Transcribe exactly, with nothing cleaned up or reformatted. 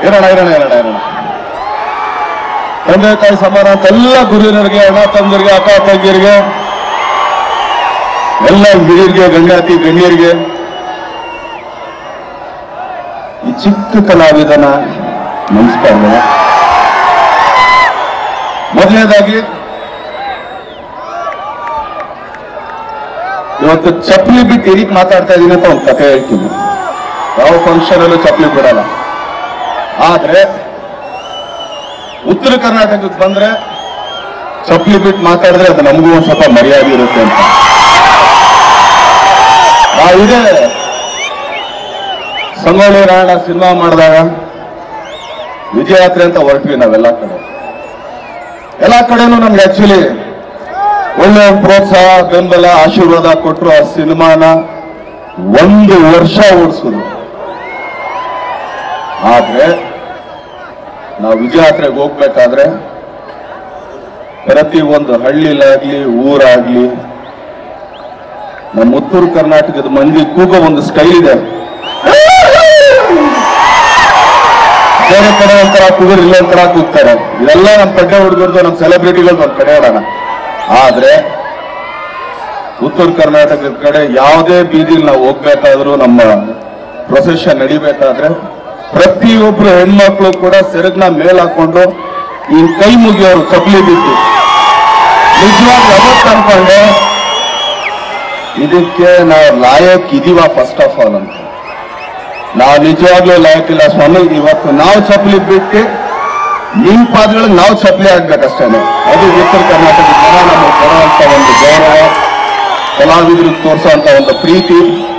ಇರೋಣ ಇರೋಣ ಇರೋಣ ಇರೋಣ ತಂದೆ ತಾಯಿ ಸಮಾನ ಎಲ್ಲ ಗುರುವಿನರಿಗೆ, ಅಣ್ಣ ತಮ್ಮರಿಗೆ, ಅಕ್ಕ ತಂಗಿಯರಿಗೆ, ಎಲ್ಲ ಹಿರಿಯರಿಗೆ, ಗಣ್ಯಾತಿ ಗಣ್ಯರಿಗೆ, ಈ ಚಿಕ್ಕ ಕಲಾವಿದನ ನಮಸ್ಕಾರ. ಮೊದಲನೇದಾಗಿ ಇವತ್ತು ಚಪ್ಪಲಿ ಬಿಟ್ಟು ಎದಕ್ಕೆ ಮಾತಾಡ್ತಾ ಇದೀನಿ ಅಂತ ಒಂದು ಕಥೆ ಹೇಳ್ತೀನಿ. ಯಾವ ಫಂಕ್ಷನ್ ಅಲ್ಲೂ ಚಪ್ಪಲಿ ಬಿಡಲ್ಲ, ಆದ್ರೆ ಉತ್ತರ ಕರ್ನಾಟಕಕ್ಕೆ ಬಂದ್ರೆ ಚಪ್ಪಲಿ ಬಿಟ್ಟು ಮಾತಾಡಿದ್ರೆ ಅದು ನಮಗೂ ಒಂದ್ ಸ್ವಲ್ಪ ಮರ್ಯಾದೆ ಇರುತ್ತೆ ಅಂತ. ನಾವಿದೆ ಸಂಗೊಳ್ಳಿ ರಾಯಣ್ಣ ಸಿನಿಮಾ ಮಾಡಿದಾಗ ವಿಜಯಯಾತ್ರೆ ಅಂತ ಹೊರಟ್ವಿ ನಾವೆಲ್ಲ ಕಡೆ. ಎಲ್ಲಾ ಕಡೆನೂ ನಮ್ಗೆ ಆಕ್ಚುಲಿ ಒಳ್ಳೆ ಪ್ರೋತ್ಸಾಹ, ಬೆಂಬಲ, ಆಶೀರ್ವಾದ ಕೊಟ್ಟರು. ಆ ಸಿನಿಮಾನ ಒಂದು ವರ್ಷ ಓಡಿಸಿದ್ರು. ಆದ್ರೆ ನಾವು ವಿಜಯಯಾತ್ರೆಗೆ ಹೋಗ್ಬೇಕಾದ್ರೆ ಪ್ರತಿ ಒಂದು ಹಳ್ಳಿಲಾಗ್ಲಿ ಊರಾಗ್ಲಿ ನಮ್ಮ ಉತ್ತರ ಕರ್ನಾಟಕದ ಮಂದಿ ಕೂಗೋ ಒಂದು ಸ್ಟೈಲ್ ಇದೆ. ಬೇರೆ ಕಡೆ ಒಂಥರ ಕೂಗರು, ಇಲ್ಲೊಂಥರ ಕೂಗ್ತಾರೆ. ಇದೆಲ್ಲ ನಮ್ಮ ಪಡ್ಡೆ ಹುಡುಗರ್ದು, ನಮ್ಮ ಸೆಲೆಬ್ರಿಟಿಗಳು ಒಂದು ಕಡೆ ಆಡೋಣ. ಆದ್ರೆ ಉತ್ತರ ಕರ್ನಾಟಕದ ಕಡೆ ಯಾವುದೇ ಬೀದಿಲಿ ನಾವು ಹೋಗ್ಬೇಕಾದ್ರೂ, ನಮ್ಮ ಪ್ರೊಸೆಷನ್ ನಡಿಬೇಕಾದ್ರೆ ಪ್ರತಿಯೊಬ್ರು ಹೆಣ್ಮಕ್ಳು ಕೂಡ ಸೆರಗ್ನ ಮೇಲ್ ಹಾಕೊಂಡು ಈ ಕೈ ಮುಗಿಯೋರು ಚಪ್ಪಲಿ ಬಿದ್ದು. ನಿಜವಾಗ್ಲೂ ಅವತ್ತು ಅನ್ಕೊಂಡೆ ಇದಕ್ಕೆ ನಾವು ಲಾಯಕ್ ಇದೀವ ಫಸ್ಟ್ ಆಫ್ ಆಲ್ ಅಂತ. ನಾವು ನಿಜವಾಗ್ಲೂ ಲಾಯಕ್ ಇಲ್ಲ ಸ್ವಾಮಿ. ಇವತ್ತು ನಾವು ಚಪ್ಪಲಿ ಬಿಟ್ಟು ನಿಮ್ ಪಾದಗಳಿಗೆ ನಾವು ಚಪ್ಪಲಿ ಆಗ್ಬೇಕಷ್ಟೇನೆ. ಅದು ಉತ್ತರ ಕರ್ನಾಟಕದ ಜನ ನಮಗೆ ಕೊಡುವಂತ ಒಂದು ಗೌರವ, ಕಲಾವಿದರಿಗೆ ತೋರಿಸುವಂತ ಒಂದು ಪ್ರೀತಿ.